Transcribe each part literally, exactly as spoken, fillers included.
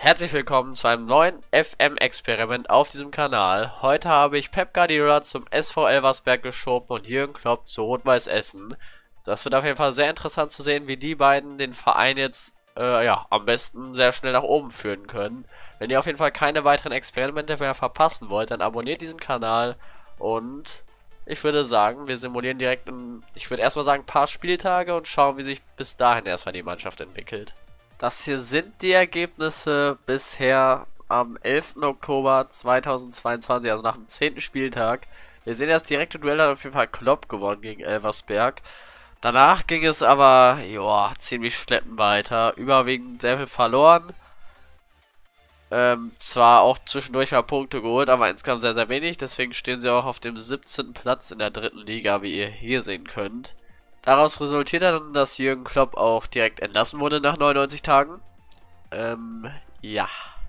Herzlich willkommen zu einem neuen F M-Experiment auf diesem Kanal. Heute habe ich Pep Guardiola zum S V Elversberg geschoben und Jürgen Klopp zu Rot-Weiß Essen. Das wird auf jeden Fall sehr interessant zu sehen, wie die beiden den Verein jetzt äh, ja, am besten sehr schnell nach oben führen können. Wenn ihr auf jeden Fall keine weiteren Experimente mehr verpassen wollt, dann abonniert diesen Kanal und ich würde sagen, wir simulieren direkt, in, ich würde erstmal sagen, ein paar Spieltage und schauen, wie sich bis dahin erstmal die Mannschaft entwickelt. Das hier sind die Ergebnisse bisher am elften Oktober zweitausendzweiundzwanzig, also nach dem zehnten Spieltag. Wir sehen, das direkte Duell hat auf jeden Fall Klopp gewonnen gegen Elversberg. Danach ging es aber, ja, ziemlich schleppend weiter. Überwiegend sehr viel verloren. Ähm, zwar auch zwischendurch mal Punkte geholt, aber insgesamt sehr, sehr wenig. Deswegen stehen sie auch auf dem siebzehnten Platz in der dritten Liga, wie ihr hier sehen könnt. Daraus resultiert dann, dass Jürgen Klopp auch direkt entlassen wurde nach neunundneunzig Tagen. Ähm, ja.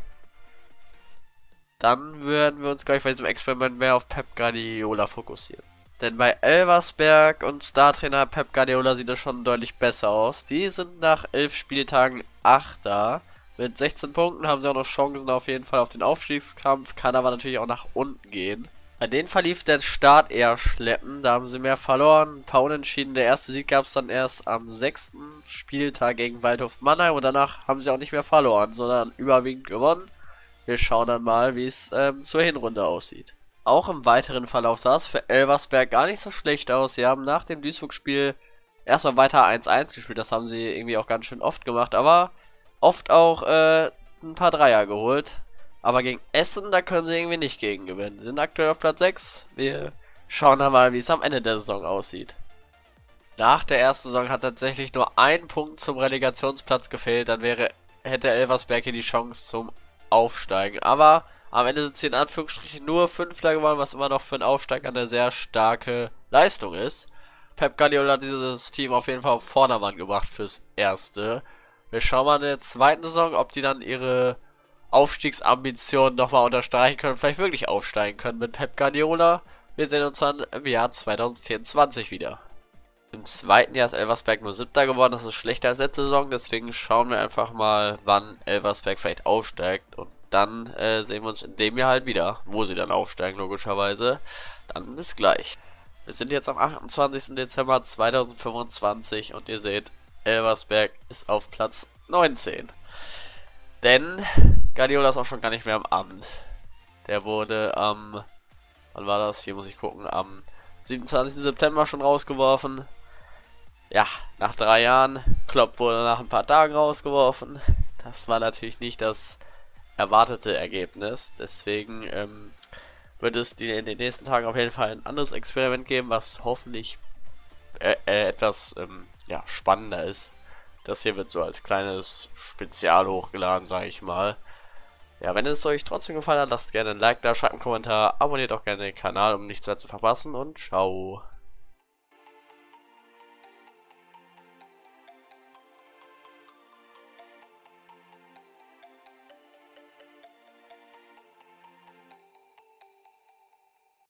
Dann würden wir uns gleich bei diesem Experiment mehr auf Pep Guardiola fokussieren. Denn bei Elversberg und Startrainer Pep Guardiola sieht es schon deutlich besser aus. Die sind nach elf Spieltagen Achter. Mit sechzehn Punkten haben sie auch noch Chancen auf jeden Fall auf den Aufstiegskampf, kann aber natürlich auch nach unten gehen. Bei denen verlief der Start eher schleppend, da haben sie mehr verloren, ein paar Unentschieden. Der erste Sieg gab es dann erst am sechsten Spieltag gegen Waldhof Mannheim und danach haben sie auch nicht mehr verloren, sondern überwiegend gewonnen. Wir schauen dann mal, wie es ähm, zur Hinrunde aussieht. Auch im weiteren Verlauf sah es für Elversberg gar nicht so schlecht aus. Sie haben nach dem Duisburg-Spiel erstmal weiter eins eins gespielt, das haben sie irgendwie auch ganz schön oft gemacht, aber oft auch äh, ein paar Dreier geholt. Aber gegen Essen, da können sie irgendwie nicht gegen gewinnen. Sie sind aktuell auf Platz sechs. Wir schauen dann mal, wie es am Ende der Saison aussieht. Nach der ersten Saison hat tatsächlich nur ein Punkt zum Relegationsplatz gefehlt. Dann wäre, hätte Elversberg hier die Chance zum Aufsteigen. Aber am Ende sind sie in Anführungsstrichen nur Fünfter geworden, was immer noch für einen Aufsteiger eine sehr starke Leistung ist. Pep Guardiola hat dieses Team auf jeden Fall auf Vordermann gebracht fürs Erste. Wir schauen mal in der zweiten Saison, ob die dann ihre Aufstiegsambitionen nochmal unterstreichen können, vielleicht wirklich aufsteigen können mit Pep Guardiola. Wir sehen uns dann im Jahr zweitausendvierundzwanzig wieder. Im zweiten Jahr ist Elversberg nur Siebter geworden, das ist schlechter als letzte Saison, deswegen schauen wir einfach mal, wann Elversberg vielleicht aufsteigt und dann äh, sehen wir uns in dem Jahr halt wieder, wo sie dann aufsteigen logischerweise. Dann bis gleich. Wir sind jetzt am achtundzwanzigsten Dezember zweitausendfünfundzwanzig und ihr seht, Elversberg ist auf Platz neunzehn. Denn Guardiola ist auch schon gar nicht mehr am Amt. Der wurde am, wann war das? Hier muss ich gucken, am siebenundzwanzigsten September schon rausgeworfen. Ja, nach drei Jahren. Klopp wurde nach ein paar Tagen rausgeworfen. Das war natürlich nicht das erwartete Ergebnis. Deswegen ähm, wird es die in den nächsten Tagen auf jeden Fall ein anderes Experiment geben, was hoffentlich äh, äh, etwas ähm, ja, spannender ist. Das hier wird so als kleines Spezial hochgeladen, sage ich mal. Ja, wenn es euch trotzdem gefallen hat, lasst gerne ein Like da, schreibt einen Kommentar, abonniert auch gerne den Kanal, um nichts mehr zu verpassen und ciao.